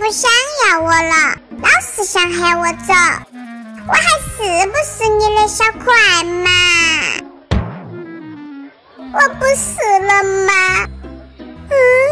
不想要我了，老是想喊我走，我还是不是你的小可爱嘛？我不是了吗？